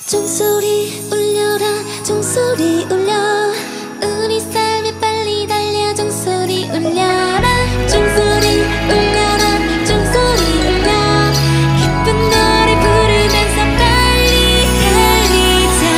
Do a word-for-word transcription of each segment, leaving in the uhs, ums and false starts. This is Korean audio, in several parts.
종소리 울려라 종소리 울려 우리 삶에 빨리 달려 종소리 울려라 종소리 울려라 종소리 울려 기쁜 노래 부르면서 빨리 달리자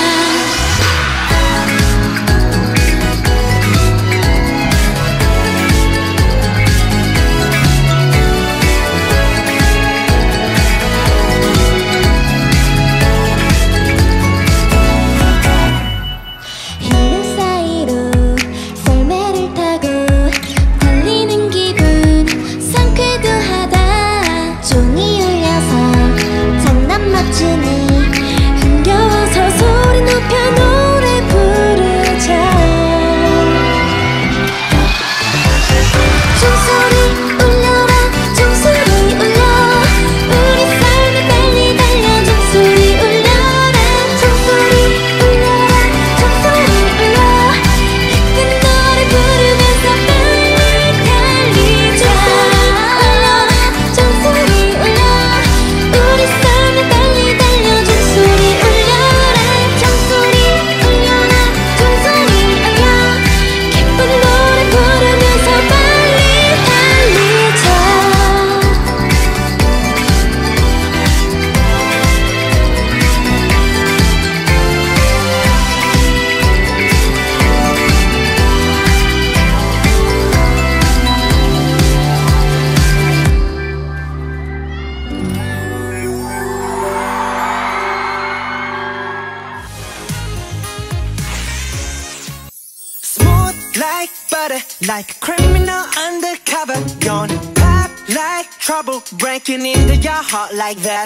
like butter, like a criminal undercover. Gonna pop like trouble, breaking into your heart like that.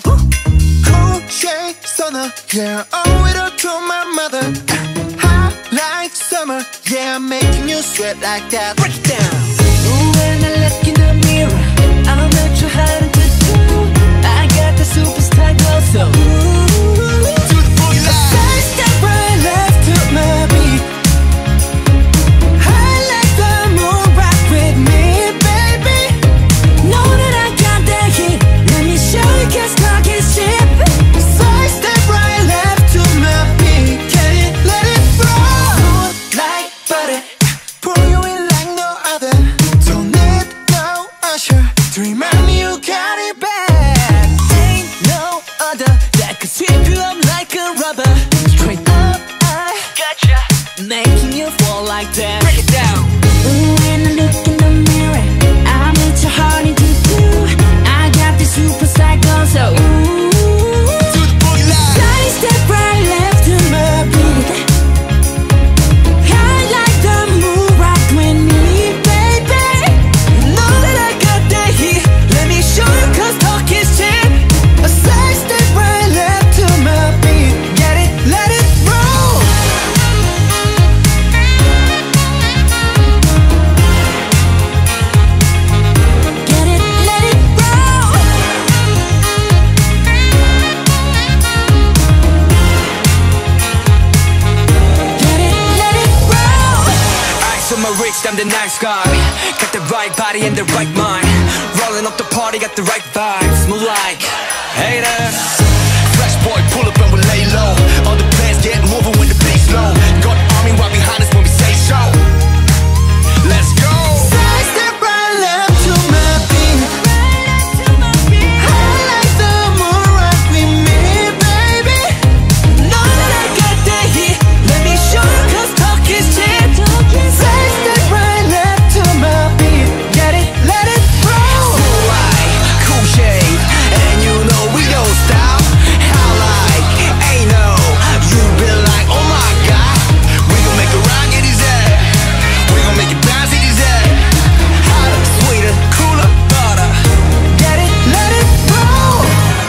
Cool shade stunner, yeah, owe it all to my mother. Hot like summer, yeah, making you sweat like that. Break it down. When I look in the mirror, I'm not too hard to do. I got the superstar glow, so ooh, to the boogie line. Side step right left to my beat. To remind me you got it back. Ain't no other that could sweep you up like a rubber. Straight up, I gotcha, making you fall like that. Break it down. When I look in the mirror, I'm at your heart into blue. I got this super cycle, so ooh, to the boogie line. Side step right left to my beat. I like the move, rock with me, baby. Know that I got that heat. Let me show you, cause talk is cheap. A side step right left to my beat. Get it, let it roll. Get it, let it roll. Get it, let it roll. Ice on my wrist, I'm the nice guy. Got the right body and the right mind. Rolling up the party, got the right vibes. Move like haters. Fresh boy, pull up and we lay low. All the plans get moving when the beat's low. Got the army right behind us when we say so. Let's go. Side step right left to my beat. I like the moon rock with me, baby. Know that I got that heat. Let me show you, cause talk is cheap. Side step right left to my beat. Get it, let it roll. Cool light, cool shade, and you know we don't stop. How like, ain't no, you been like, oh my god. We gon' make a rocket his head. We gon' make it bounce in his head. Hotter, sweeter, cooler, butter. Get it, let it roll.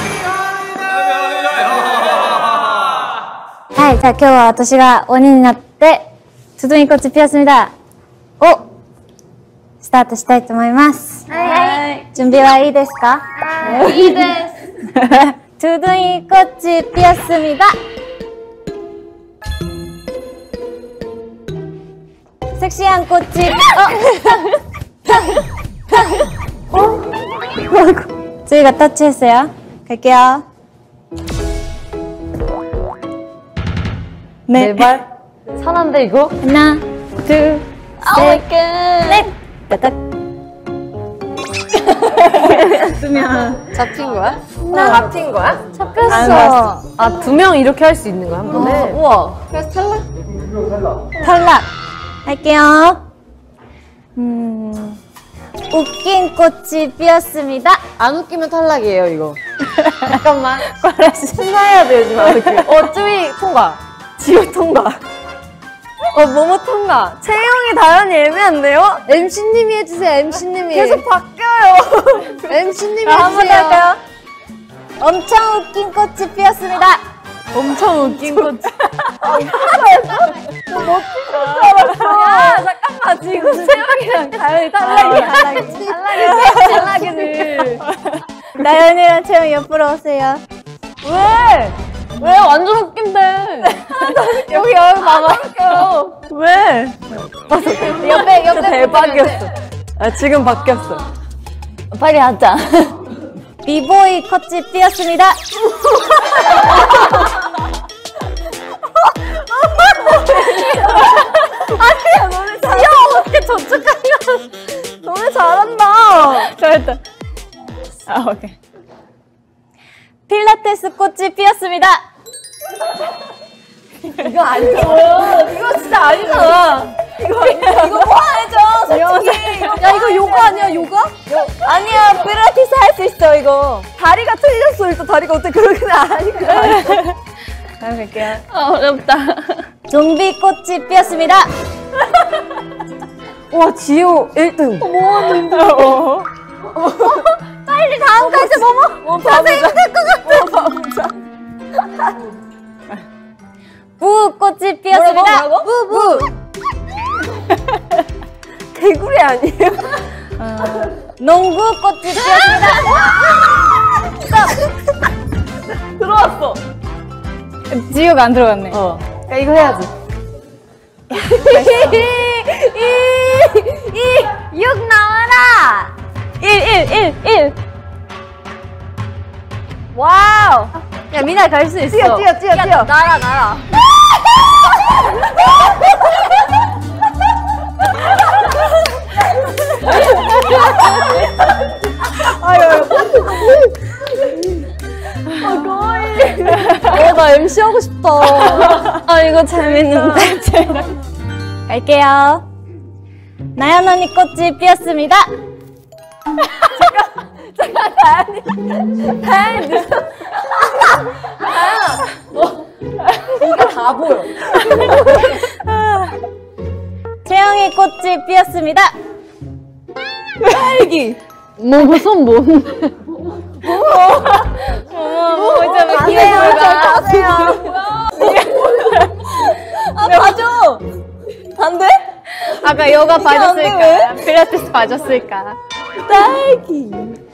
はい、じゃあ今日は私が鬼になってトゥドゥインコチピアスミダをスタートしたいと思います。はい。準備はいいですか？はい。いいです。トゥドゥインコチピアスミダ。セクシーアンコチ。お。次がタッチですよ。갈게요。 넷. 네 발? 산한데 이거? 하나, 둘, 셋, 넷. 따닥. 잡힌 거야? 잡힌 거야? 잡혔어. 아, 두 명 이렇게 할 수 있는 거야, 한 번에? 우와. 그래서 탈락? 탈락. 할게요. 음, 웃긴 꽃이 피었습니다. 안 웃기면 탈락이에요, 이거. 잠깐만. 신나해야 돼, 요즘 안 웃기면. 어, 쯔위 통과. 지우 통과. 어, 뭐뭐 통과. 채영이 다현이 애매한데요? 엠씨님이 해주세요, 엠씨님이. 계속 바뀌어요. 엠씨님이 한 번 더 해주세요. 할까요? 엄청 웃긴 꽃이 피었습니다. 엄청 웃긴 꽃. 야, 잠깐만. 지금 채영이랑 다현이 탈락이야. 탈락이지. 탈락이지. 나연이랑 채영이 옆으로 오세요. 왜? 왜? 완전 웃긴데. 여기, 여기 봐봐. 왜? 옆에, 옆에. 대박이었어. 아, 지금 바뀌었어. 빨리 하자. 비보이 꽃이 피었습니다. 아니야, 너네 잘한다. 야, 어떻게 저쪽까지 가. 너네 잘한다. 잘했다. 아, 오케이. 필라테스 꽃이 피었습니다. 이거 아니야. 이거 진짜 아니잖아. 이거, 이거 뭐 해줘, 솔직히. 야, 이거 요가 아니야, 요가? 아니야, 필라테스 할 수 있어, 이거. 다리가 틀렸어. 일단 다리가 어떻게 그렇게 아니까. 다음 갈게요. 아, 어렵다. 좀비 꽃이 피었습니다. 와, 지우 일 등. 뭐 어. 빨리 다음까지 뭐뭐 자세히 될것 같아. 부 꽃이 피었습니다. 뭐라고? 부부. 개구리 아니에요? 농구 꽃이 피었습니다. 들어왔어. 지우가 안 들어갔네. 어. 야, 이거 해야지. 육 나와라. 일, 일, 일, 일. 와우. 야, 미나 갈 수 있어. 뛰어, 뛰어, 뛰어, 뛰어. 날아, 날아. 어, 나 엠씨 하고 싶다. 아, 이거 재밌는데. 갈게요. 나연 언니 꽃이 피었습니다. 이게 다 보여. 채영이 꽃이 피었습니다. 딸기. 뭐, 무슨 뭔데? 어머, 이제 왜 가세요, 기회가 가세요. 아, 봐줘. 안 돼? 아까 요가 안 돼, 봐줬으니까. 필라테스 봐줬으니까. 딸기.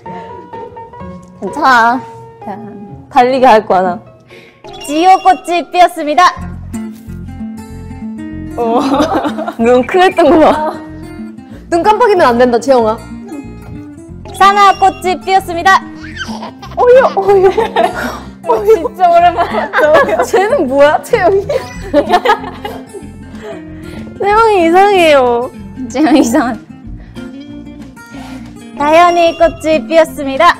괜찮아. 달리기 할 거야, 나. 지호 꽃이 피었습니다. 눈 크랬던 거 봐. 눈 깜빡이면 안 된다, 채영아. 사나 꽃이 피었습니다. 어여, 어여. 어, 진짜 오랜만에. 쟤는 뭐야, 채영이? 채영이 이상해요. 지금 이상한. 다현이 꽃이 피었습니다.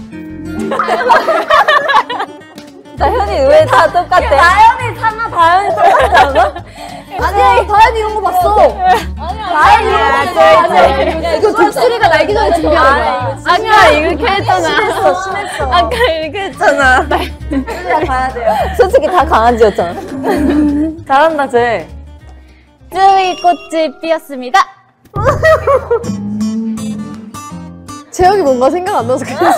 다현이 왜 다 똑같아? 다현이 사나 다현이 똑같지 않아? 아니야, 다현이 이런 거 봤어. 다현이 이런 거 봤어. 이거 독수리가 날기 전에 준비하는 거야. 아까 이렇게 했잖아. 심했어, 심했어. 아까 이렇게 했잖아. 진짜 가야 돼요. 솔직히 다 강아지였잖아. 잘한다, 쟤. 쯔위 꽃이 피었습니다. 채영이 뭔가 생각 안 나서 그냥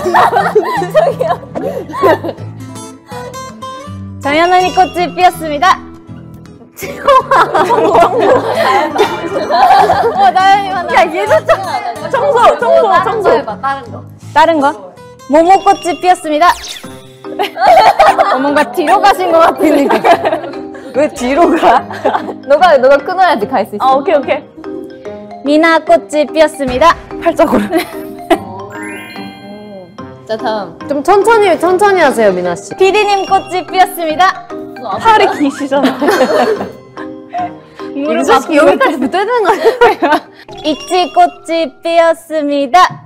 정연 언니 꽃이 피었습니다. 어, 나연이 만나. 야, 얘도 청, 청소, 청소, 청소. 해봐, 다른 거. 다른 거. 모모 꽃이 피었습니다. 어, 뭔가 뒤로 가신 것 같으니까. 왜 뒤로 가? 너가, 너가 끊어야지 갈 수 있어. 아, 오케이, 오케이. 미나 꽃이 피었습니다. 팔짝으로. 자, 다음. 좀 천천히, 천천히 하세요, 미나씨. 피디님 꽃이 피었습니다. 팔이 기시잖아. 솔직히 여기까지 붙어야 되는 거 아니야? 이치 꽃이 피었습니다.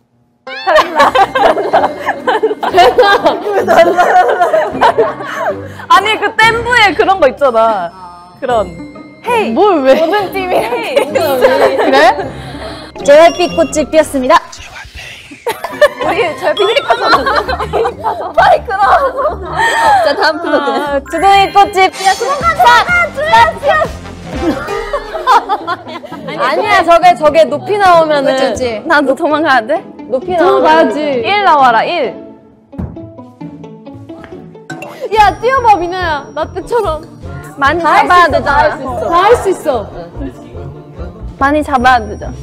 아니 그 댐브에 그런 거 있잖아. 그런. 헤이. 뭘 왜? 모든 팀이 헤이. 그래? 제이와이피 꽃이 피었습니다. 우리 잘 비밀이까지 마이크로. 자 다음 플로그. 두둥이 꽃이 피었습니다. 아니야 저게 저게 높이 나오면은 그치, 그치. 나도 도망가야 돼? 높이 나오면 가야지. 일 나와라 일. 야 뛰어봐 미나야 나 때처럼 많이 다 할 잡아야 수 있어, 되잖아. 다 할 수 있어 많이 잡아야 되잖아.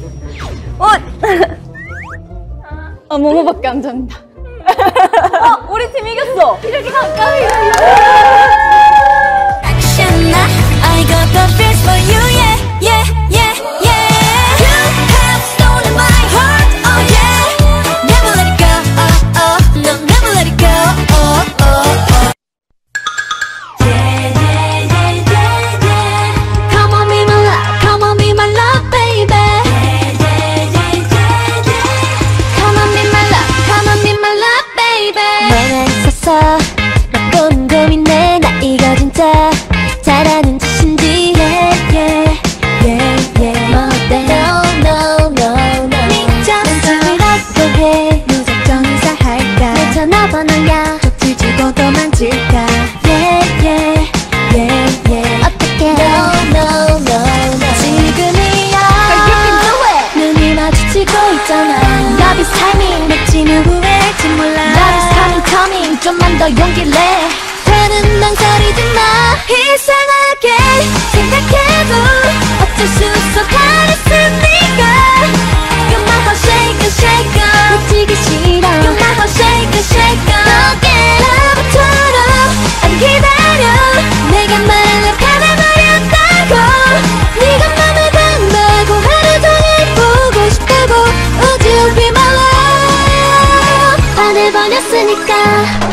아, 모모밖에 안 잡는다. 어 우리 팀 이겼어 이렇게 가까이 Action now, I got the feels for you, yeah, yeah, yeah, yeah. You have stolen my heart, oh yeah. Never let it go, oh oh, no, never let it go, oh oh oh. Yeah, yeah, yeah, yeah, yeah. Come on, be my love, come on, be my love, baby. Yeah, yeah, yeah, yeah, yeah. Come on, be my love, come on, be my love, baby. 너랑 있어서 나쁜 고민해 나 이거 진짜 잘하는 짓인지 yeah yeah yeah yeah 뭐 어때 no no no no 미쳤으라고 해 무작정 이사할까 내 전화번호야 쪽지 주고 도망칠까 yeah yeah yeah yeah 어떡해 no no no no 지금이야 눈이 마주치고 있잖아 Love is timing 마치 누구일지 몰라 Love is coming coming 좀만 더 용기를 내 더는 망설이지 마 이상하게 생각해도 어쩔 수 없어 바랬으니까 You're my heart shaker shaker 놓치기 싫어 You're my heart shaker shaker 너의 러브처럼 안 기다려 내가 말을 변해버렸다고 네가 맘을 간다고 하루 종일 보고 싶다고 Would you be my love 반해버렸으니까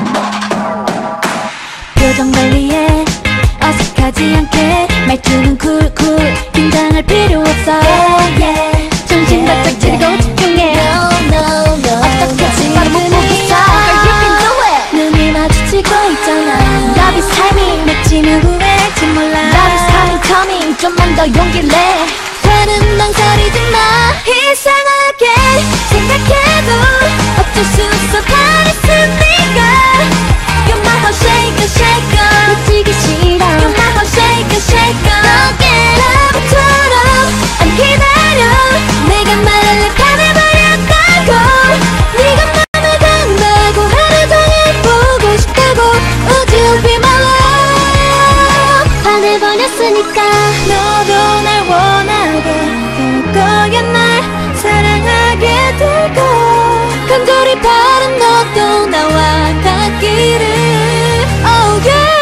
표정 관리해 어색하지 않게 말투는 쿨쿨 긴장할 필요 없어 yeah, yeah. 정신 바짝 차리고 집중해 no, no, no, 어떻게 지금 못 보겠어 눈이 마주치고 있잖아 Love is timing 마치 누구일지 몰라 Love is coming coming 좀만 더 용기를 내 더는 망설이지 마 이상하게 생각해도 어쩔 수 없어 바랬으니까 You're my heart shaker shaker 놓치기 싫어 You're my heart shaker shaker 너의 러브처럼 안 기다려 내가 말을 변해버렸다고 네가 맘을 간다고 하루 종일 보고 싶다고 Would you be my love 반해버렸으니까 너도 날 원하고 될 거야 날 사랑하게 되고 간절히 바른 너도 나와 닿기를 Oh yeah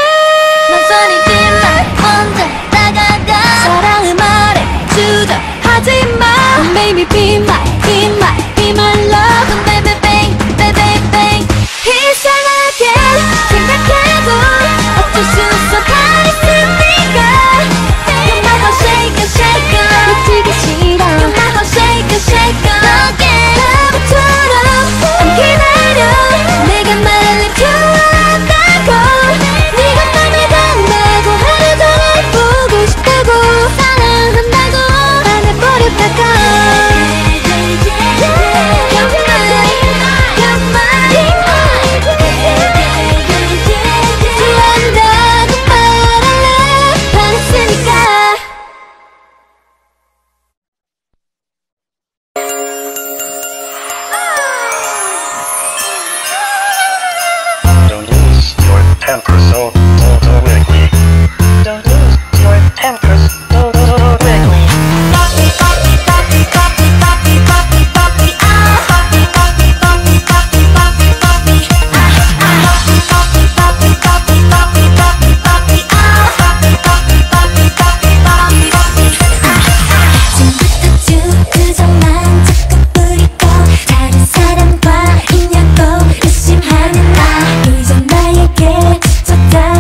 넌 언제 다가가 사랑을 말해주자 하지마 Baby be my, be my, be my love Baby bang, baby bang 이상하게 생각해도 어쩔 수 없어 바랬으니까 You're my heart shaker shaker 놓치기 싫어 You're my heart shaker shaker 너의 러브처럼 안 기다려 내가 말을 좋아한다고 네가 맘을 간다고 하루 종일 보고 싶다고 사랑한다고 반해버렸다가 You're mine, you're mine 좋아한다고 말할래 반했으니까 Don't lose your temper so so quickly. Don't lose your temper so so quickly. 지금부터 쭉 그저만 자꾸 뿌리고 다른 사람과 있냐고 의심하는 나 이제 나에게 지쳤다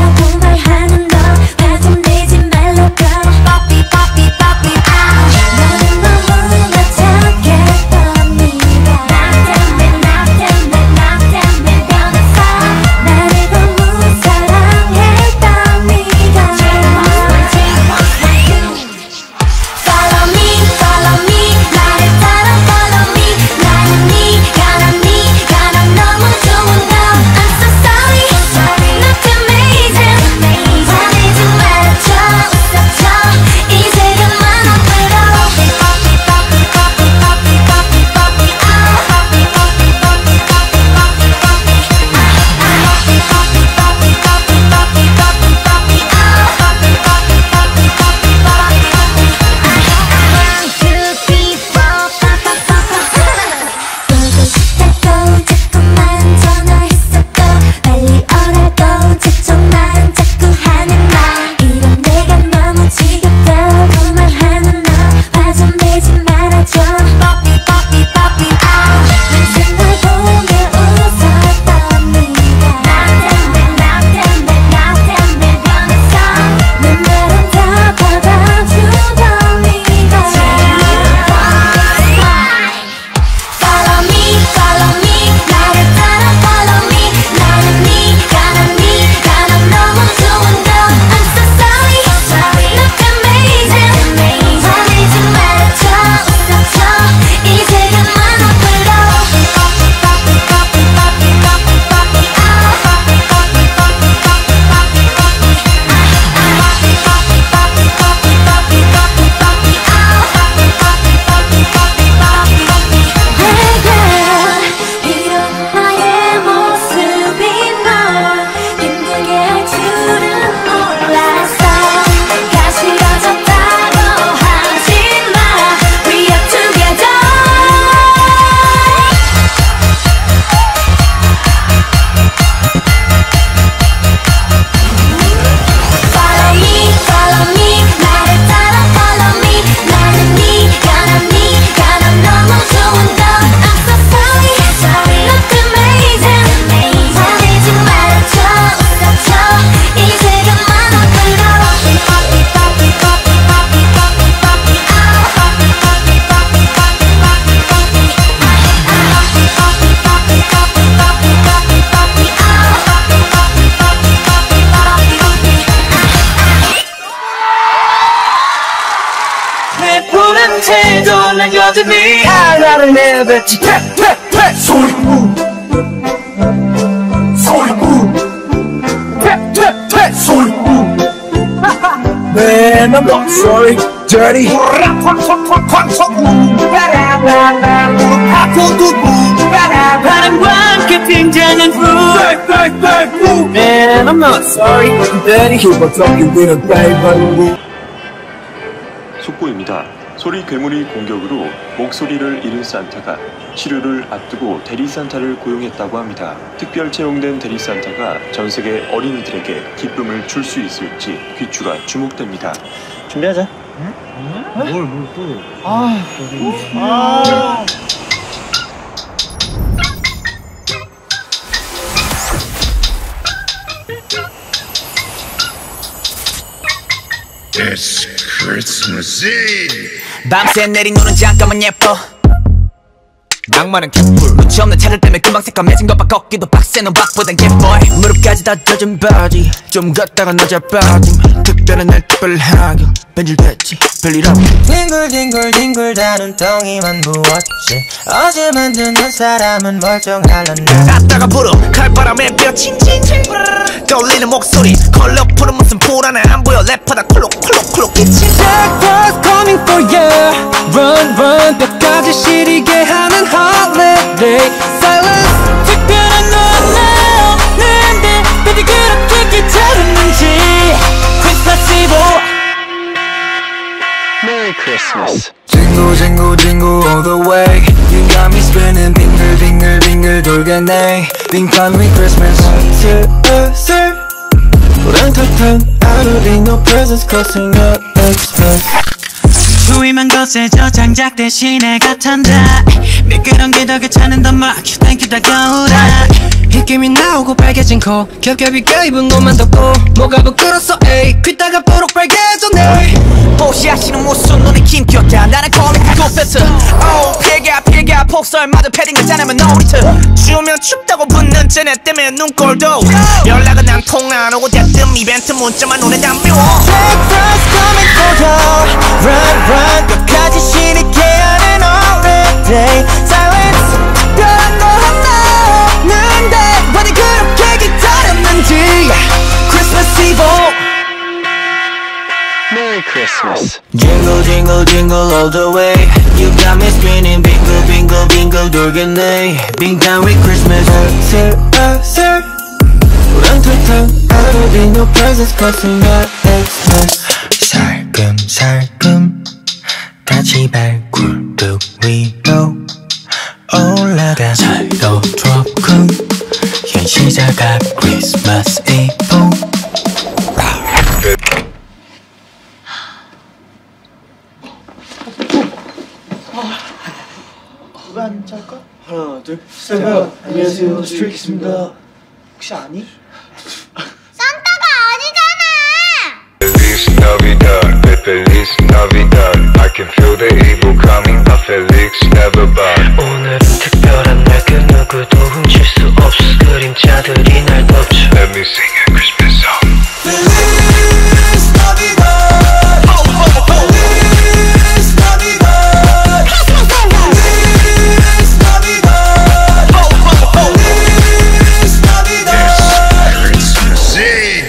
난 여전히 하나를 내뱉지 팩팩팩 소리꾼 소리꾼 팩팩팩 소리꾼 Man, I'm not sorry, dirty. 바람과 함께 빙자는 food. Man, I'm not sorry, dirty. 속보입니다. 소리 괴물의 공격으로 목소리를 잃은 산타가 치료를 앞두고 대리산타를 고용했다고 합니다. 특별 채용된 대리산타가 전 세계 어린이들에게 기쁨을 줄 수 있을지 귀추가 주목됩니다. 준비하자. 응? 뭘, 뭘 또. 아, 아. It's Christmas Eve. 밤새 내린 눈은 잠깐만 예뻐 낭만은 개뿔 눈치 없는 차를 때문에 금방 새까매진 것봐 걷기도 빡세는 박보단 개보이 무릎까지 다 젖은 바지 좀 걷다가 너잘 빠짐 특별한 날 특별하게 변질됐지 별일 없게 뒹굴뒹굴뒹굴 다 눈덩이만 부었지 어제 만드는 사람은 멀쩡할란다 갔다가 부르 칼바람에 뼈 칭칭칭 떠올리는 목소리 컬러풀은 무슨 불안해 안 보여 래퍼다 콜록콜록콜록 기침 Jackpot's coming for you Run run 뼈까지 시리게 하는 holiday Silence 특별한 너나 없는데 baby 그렇게 귀찮은지 Christmas Eve Merry Christmas. Jingle jingle jingle all the way You got me spinning 빙글 빙글 빙글 돌겠네 빙판위 Christmas 슬슬 우렁탕탕 I don't need no presents causing up Xmas 추위만 거세져 장작 대신에 같한다 미끄럼 게 더 괜찮은 막 땡큐 다가오라 힉김이 나오고 빨개진 코 겹겹이 껴입은 옷만 덮고 뭐가 부끄러서 에이 귀따가 뽀록 빨개졌네 보시하시는 모습 눈에 김겼다 나는 코믹 고패스 오 피가 피가 폭설마저 패딩을 짜내면 놀이트 추우면 춥다고 붙는 쟤네 때문에 눈꼴도 연락은 안 통화 안 오고 대뜸 이벤트 문자만 눈에 담벼 Jackpot's coming for you Run run 끝까지 시리게 하는 holiday Silence 특별한 너 하나 없는데 어디 그렇게 기다렸는지 Christmas Eve Merry Christmas. Jingle jingle jingle all the way You got me spinning bingle bingle bingle 돌겠네 빙판 with Christmas 슬슬 우렁탕탕 I don't need no presents causing up Xmas 살금살금 같이 발굴뚝 위로 올라가 살도 조금 현시자가 Christmas Eve 누가 안 짤까? 하나 둘 셋. 안녕하세요 스트레이키즈입니다. 혹시 아니? 산타가 아니잖아. Feliz Navidad, Feliz Navidad. I can feel the evil coming, but Felix never bad. 오늘은 특별한 날 그 누구도 훔칠 수 없어 그림자들이 날 덮쳐 Let me sing a Christmas song. Feliz Navidad Feliz Navidad Feliz Navidad Feliz Navidad Christmas Eve.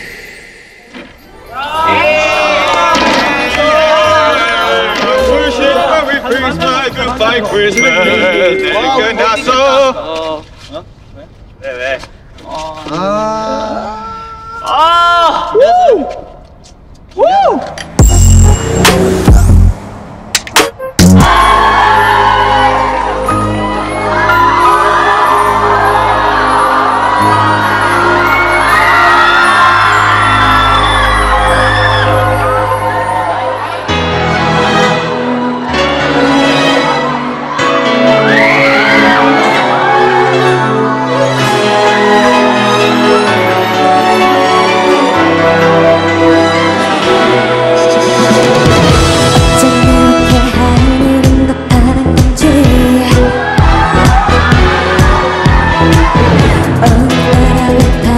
Goodbye Christmas. 끝났어. 왜 왜? 아. 아. 우. 어느 날부터